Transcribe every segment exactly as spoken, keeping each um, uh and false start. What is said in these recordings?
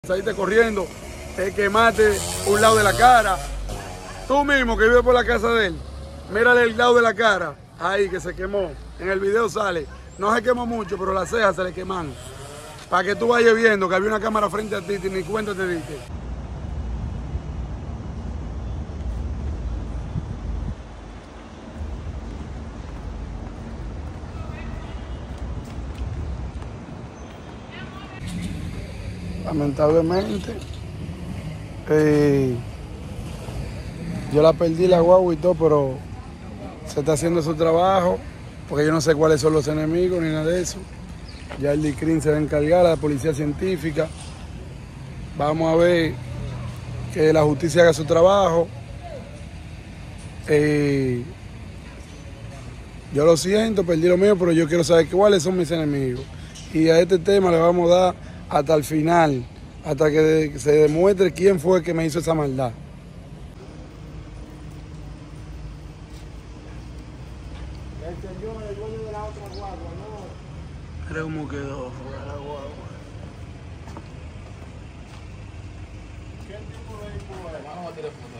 Saliste corriendo, te quemaste un lado de la cara. Tú mismo que vives por la casa de él, mírale el lado de la cara, ahí que se quemó. En el video sale, no se quemó mucho, pero las cejas se le queman. Para que tú vayas viendo que había una cámara frente a ti, ni cuenta te diste. Lamentablemente, eh, yo la perdí la guagua y todo, pero se está haciendo su trabajo, porque yo no sé cuáles son los enemigos ni nada de eso. Ya el D C R I M se va a encargar, la policía científica. Vamos a ver que la justicia haga su trabajo. Eh, yo lo siento, perdí lo mío, pero yo quiero saber cuáles son mis enemigos. Y a este tema le vamos a dar hasta el final, hasta que se demuestre quién fue el que me hizo esa maldad. El señor, el dueño de la otra guagua, ¿no? Mira cómo quedó fuera la guagua. ¿Qué tipo de vehículo es? Vamos a teléfono.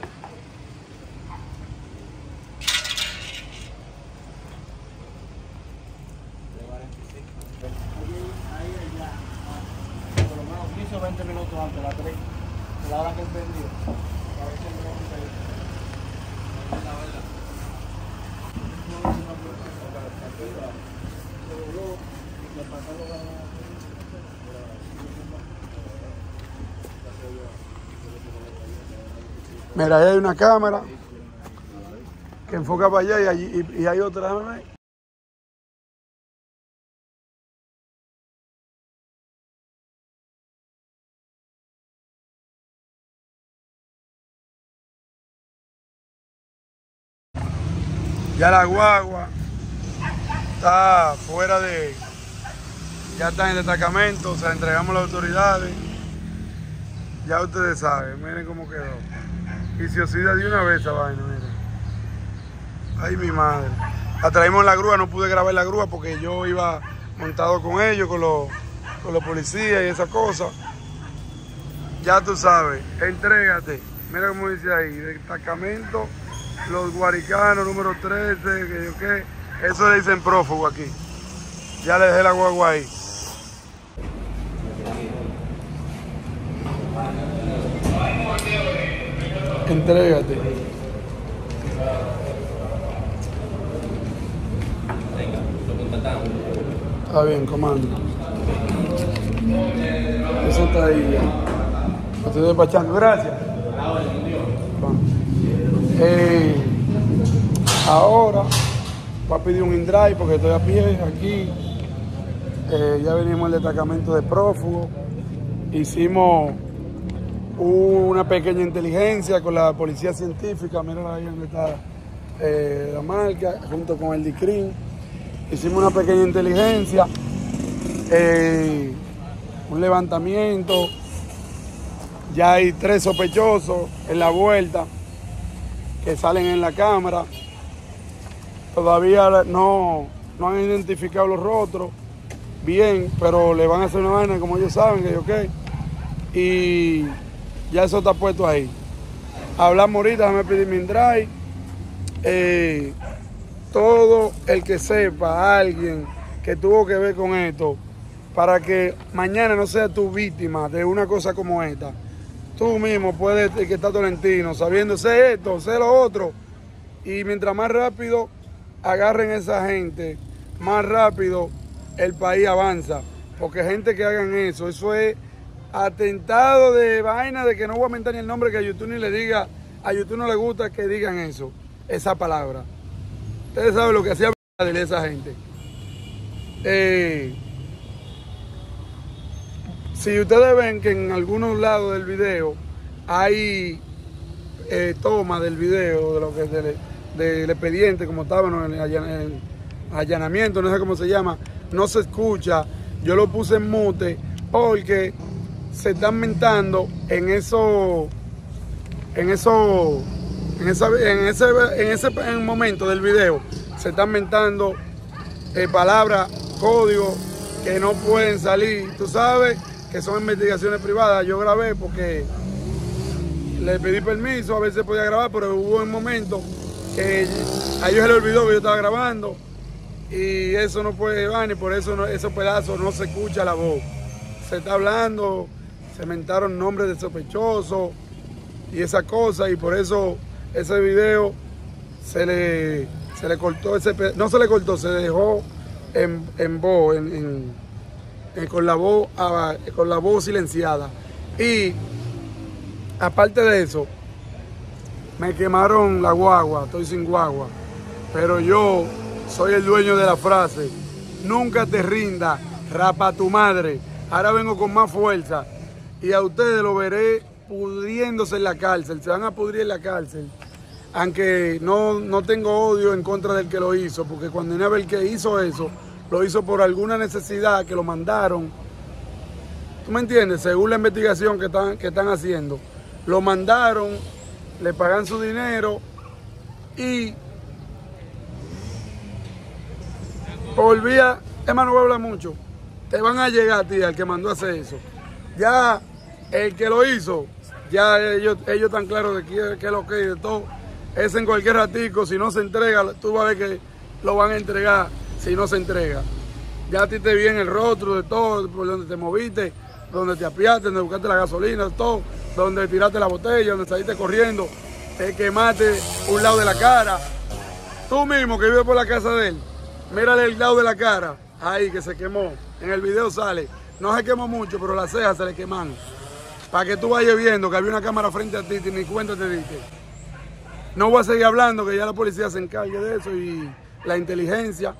Ahí, allá. Por lo menos quince o veinte minutos antes, la tres. La hora que él vendió. A ver si me lo quita ahí. La verdad. Mira, ahí hay una cámara que enfoca para allá y, allí, y, y hay otra. Ya la guagua está fuera de... Ya está en destacamento, o sea, entregamos a las autoridades. Ya ustedes saben, miren cómo quedó. Y se oxida de una vez esa vaina, miren. Ay, mi madre. La traímos en la grúa, no pude grabar la grúa porque yo iba montado con ellos, con los, con los policías y esas cosas. Ya tú sabes, entrégate. Mira cómo dice ahí, destacamento Los Guaricanos, número trece, que yo qué. Eso le dicen prófugo aquí. Ya le dejé la guagua ahí. Entrégate. Está bien, comando. Eso está ahí ya. Estoy despachando. Gracias. Eh, ahora voy a pedir un InDrive porque estoy a pie aquí. Eh, ya venimos al destacamento de prófugos. Hicimos una pequeña inteligencia con la policía científica. Mira ahí donde está eh, la marca, junto con el D C R I M. Hicimos una pequeña inteligencia, eh, un levantamiento. Ya hay tres sospechosos en la vuelta que salen en la cámara. Todavía no, no han identificado los rostros bien, pero le van a hacer una vaina como ellos saben que yo qué. Y ya eso está puesto ahí. Hablamos ahorita, déjame pedir mi InDrive. Eh, todo el que sepa, alguien que tuvo que ver con esto, para que mañana no sea tu víctima de una cosa como esta. Tú mismo puedes etiquetar Tolentino, sabiendo sé esto, sé lo otro. Y mientras más rápido agarren a esa gente, más rápido el país avanza. Porque gente que hagan eso, eso es atentado de vaina, de que no voy a mentar ni el nombre, que a YouTube ni le diga, a YouTube no le gusta que digan eso, esa palabra. Ustedes saben lo que hacía de esa gente. Eh, si ustedes ven que en algunos lados del video hay eh, tomas del video, de lo que del, del expediente, como estaban en el, allan, el allanamiento, no sé cómo se llama, no se escucha. Yo lo puse en mute porque se están mentando en eso, en eso, en, esa, en ese, en ese en el momento del video, se están mentando eh, palabras, códigos que no pueden salir. Tú sabes que son investigaciones privadas, yo grabé porque le pedí permiso, a ver si podía grabar, pero hubo un momento que a ellos se les olvidó que yo estaba grabando y eso no puede llevar, y por eso no, esos pedazos no se escucha la voz. Se está hablando, se inventaron nombres de sospechosos y esa cosa, y por eso ese video se le, se le cortó, ese no se le cortó, se dejó en, en voz, en, en, en, con, la voz con la voz silenciada. Y aparte de eso, me quemaron la guagua, estoy sin guagua, pero yo soy el dueño de la frase, nunca te rindas, rapa tu madre. Ahora vengo con más fuerza y a ustedes lo veré pudriéndose en la cárcel, se van a pudrir en la cárcel. Aunque no, no tengo odio en contra del que lo hizo, porque cuando una vez el que hizo eso, lo hizo por alguna necesidad que lo mandaron. ¿Tú me entiendes? Según la investigación que están, que están haciendo. Lo mandaron, le pagan su dinero y por vía, hermano, voy a hablar mucho. Te van a llegar a ti, al que mandó a hacer eso. Ya el que lo hizo, ya ellos, ellos están claros de qué, qué es lo que es de todo. Es en cualquier ratico, si no se entrega, tú vas a ver que lo van a entregar si no se entrega. Ya a ti te viene el rostro de todo, por donde te moviste, donde te apiaste, donde buscaste la gasolina, todo, donde tiraste la botella, donde saliste corriendo, te quemaste un lado de la cara. Tú mismo que vives por la casa de él, mírale el lado de la cara, ahí que se quemó. En el video sale, no se quemó mucho, pero las cejas se le queman. Para que tú vayas viendo que había una cámara frente a ti y ni cuenta te diste. No voy a seguir hablando, que ya la policía se encargue de eso y la inteligencia.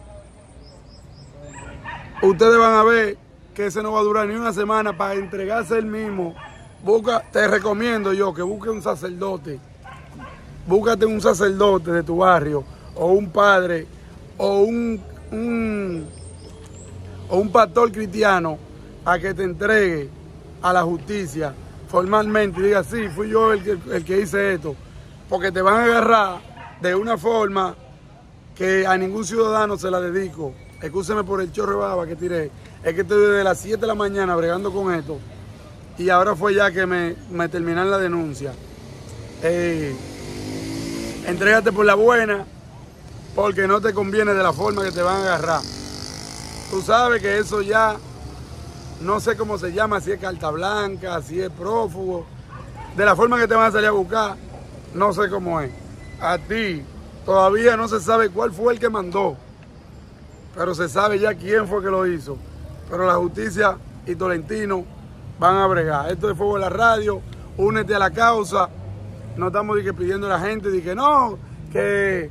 Ustedes van a ver que ese no va a durar ni una semana para entregarse él mismo. Busca, te recomiendo yo que busques un sacerdote. Búscate un sacerdote de tu barrio, o un padre, o un, un, o un pastor cristiano a que te entregue a la justicia formalmente y diga, sí, fui yo el que, el que hice esto. Porque te van a agarrar de una forma que a ningún ciudadano se la dedico. Excúseme por el chorro de baba que tiré. Es que estoy desde las siete de la mañana bregando con esto. Y ahora fue ya que me, me terminan la denuncia. Eh, entrégate por la buena, porque no te conviene de la forma que te van a agarrar. Tú sabes que eso ya, no sé cómo se llama, si es carta blanca, si es prófugo. De la forma que te van a salir a buscar, no sé cómo es. A ti todavía no se sabe cuál fue el que mandó, pero se sabe ya quién fue que lo hizo. Pero la justicia y Tolentino van a bregar. Esto es Fuego en la Radio, únete a la causa. No estamos de que pidiendo a la gente de que no, que,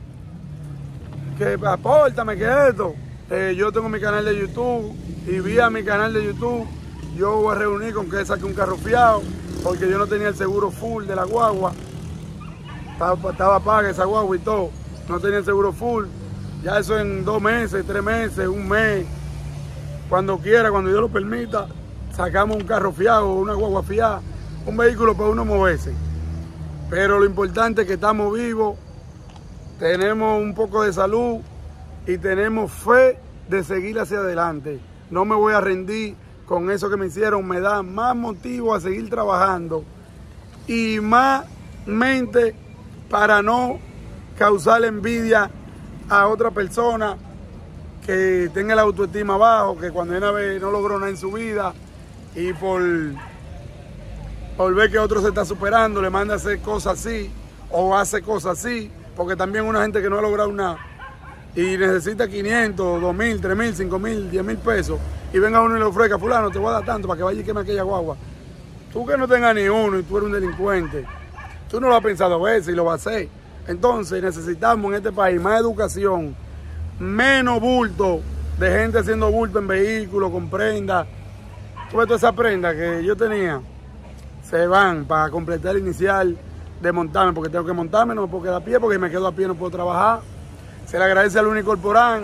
que apórtame, que esto. Eh, yo tengo mi canal de YouTube y vía mi canal de YouTube yo voy a reunir con que saque un carro fiado, porque yo no tenía el seguro full de la guagua. Estaba, estaba paga esa guagua y todo, no tenía el seguro full. Ya eso en dos meses, tres meses, un mes, cuando quiera, cuando Dios lo permita, sacamos un carro fiado, una guagua fiada, un vehículo para uno moverse. Pero lo importante es que estamos vivos, tenemos un poco de salud y tenemos fe de seguir hacia adelante. No me voy a rendir con eso que me hicieron, me da más motivo a seguir trabajando y más mente para no causar envidia a otra persona que tenga la autoestima bajo, que cuando una vez no logró nada en su vida y por, por ver que otro se está superando le manda a hacer cosas así o hace cosas así, porque también una gente que no ha logrado nada y necesita quinientos, dos mil, tres mil, cinco mil, diez mil pesos y venga uno y le ofrezca, fulano, te voy a dar tanto para que vaya y queme aquella guagua. Tú que no tengas ni uno y tú eres un delincuente, tú no lo has pensado a veces y lo vas a hacer. Entonces necesitamos en este país más educación, menos bulto de gente haciendo bulto en vehículos, con prendas. Todas esas prendas que yo tenía se van para completar el inicial de montarme, porque tengo que montarme, no me puedo quedar a pie, porque si me quedo a pie no puedo trabajar. Se le agradece al Unicorporán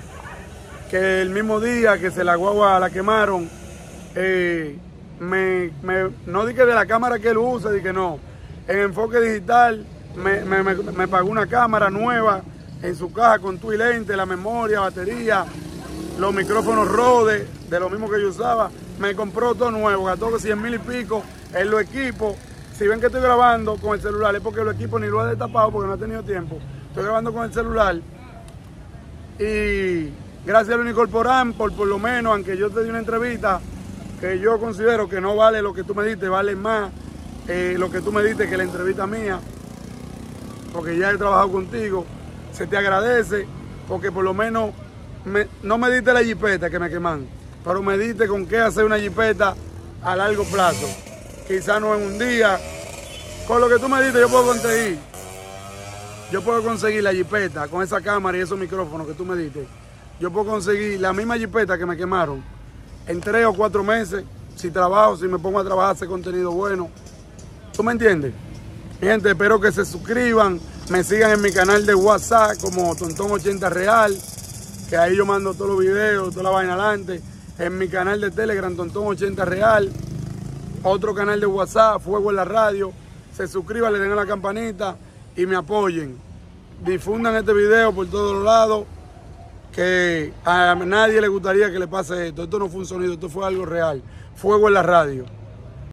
que el mismo día que se la guagua la quemaron, eh, me, me, no dije de la cámara que él usa, dije no, en Enfoque Digital me, me, me, me pagó una cámara nueva en su caja con tu y lente, la memoria, batería, los micrófonos Rode, de lo mismo que yo usaba, me compró todo nuevo, gastó cien mil y pico en los equipos. Si ven que estoy grabando con el celular es porque los equipos ni lo he destapado porque no he tenido tiempo. Estoy grabando con el celular y gracias a Unicorporan, por por lo menos, aunque yo te di una entrevista que yo considero que no vale lo que tú me diste, vale más eh, lo que tú me diste que la entrevista mía, porque ya he trabajado contigo, se te agradece, porque por lo menos me, no me diste la jipeta que me queman, pero me diste con qué hacer una jipeta a largo plazo, quizás no en un día. Con lo que tú me diste yo puedo conseguir, yo puedo conseguir la jipeta con esa cámara y esos micrófonos que tú me diste. Yo puedo conseguir la misma jipeta que me quemaron en tres o cuatro meses, si trabajo, si me pongo a trabajar, hacer contenido bueno. ¿Tú me entiendes? Mi gente, espero que se suscriban, me sigan en mi canal de WhatsApp como Tontón ochenta Real, que ahí yo mando todos los videos, toda la vaina adelante. En mi canal de Telegram, Tontón ochenta Real. Otro canal de WhatsApp, Fuego en la Radio. Se suscriban, le den a la campanita y me apoyen. Difundan este video por todos los lados, que a nadie le gustaría que le pase esto. Esto no fue un sonido, esto fue algo real. Fuego en la Radio.